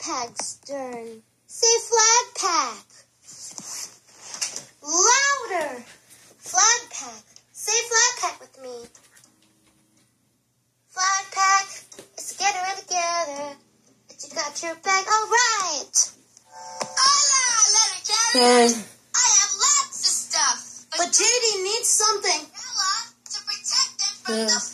Pack's turn. Say Flag Pack. Louder. Flag Pack. Say Flag Pack with me. Flag Pack. Let's get it together. But you got your bag. All right. Hola, letter carrier. I have lots of stuff. But JD needs something. Ella, to protect them from the